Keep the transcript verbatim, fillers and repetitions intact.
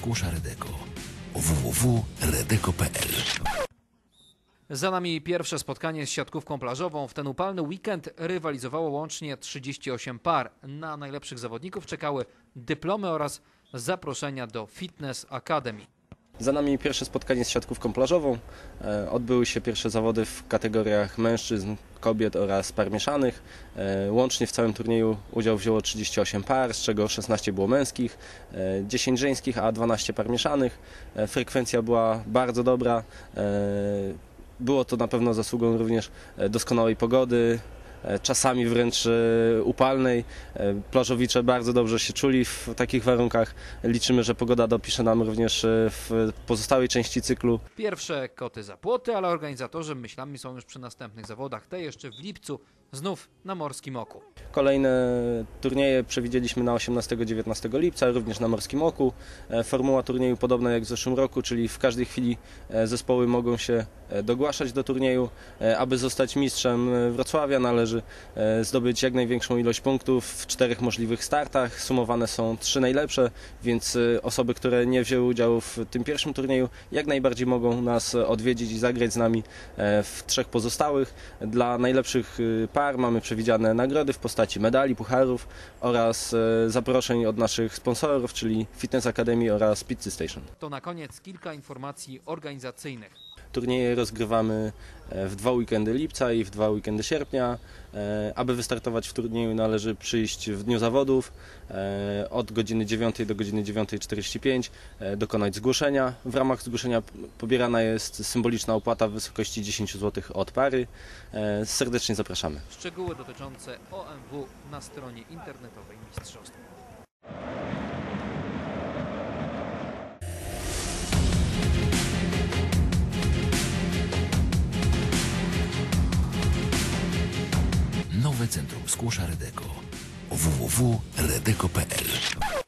Skłosza Redeko. w w w kropka redeko kropka p l. Za nami pierwsze spotkanie z siatkówką plażową. W ten upalny weekend rywalizowało łącznie trzydzieści osiem par. Na najlepszych zawodników czekały dyplomy oraz zaproszenia do Fitness Academy. Za nami pierwsze spotkanie z siatkówką plażową. Odbyły się pierwsze zawody w kategoriach mężczyzn, kobiet oraz par mieszanych. Łącznie w całym turnieju udział wzięło trzydzieści osiem par, z czego szesnaście było męskich, dziesięć żeńskich, a dwanaście par mieszanych. Frekwencja była bardzo dobra. Było to na pewno zasługą również doskonałej pogody, czasami wręcz upalnej. Plażowicze bardzo dobrze się czuli w takich warunkach. Liczymy, że pogoda dopisze nam również w pozostałej części cyklu. Pierwsze koty za płoty, ale organizatorzy myślami są już przy następnych zawodach, te jeszcze w lipcu, znów na Morskim Oku. Kolejne turnieje przewidzieliśmy na osiemnastego do dziewiętnastego lipca, również na Morskim Oku. Formuła turnieju podobna jak w zeszłym roku, czyli w każdej chwili zespoły mogą się dogłaszać do turnieju. Aby zostać mistrzem Wrocławia, należy zdobyć jak największą ilość punktów w czterech możliwych startach. Sumowane są trzy najlepsze, więc osoby, które nie wzięły udziału w tym pierwszym turnieju, jak najbardziej mogą nas odwiedzić i zagrać z nami w trzech pozostałych. Dla najlepszych par mamy przewidziane nagrody w postaci medali, pucharów oraz zaproszeń od naszych sponsorów, czyli Fitness Academy oraz Pizzy Station. To na koniec kilka informacji organizacyjnych. Turnieje rozgrywamy w dwa weekendy lipca i w dwa weekendy sierpnia. Aby wystartować w turnieju, należy przyjść w dniu zawodów od godziny dziewiątej do godziny dziewiątej czterdzieści pięć, dokonać zgłoszenia. W ramach zgłoszenia pobierana jest symboliczna opłata w wysokości dziesięć złotych od pary. Serdecznie zapraszamy. Szczegóły dotyczące O M W na stronie internetowej mistrzostw. Nowe Centrum Skłosza Redeko. w w w kropka redeko kropka p l.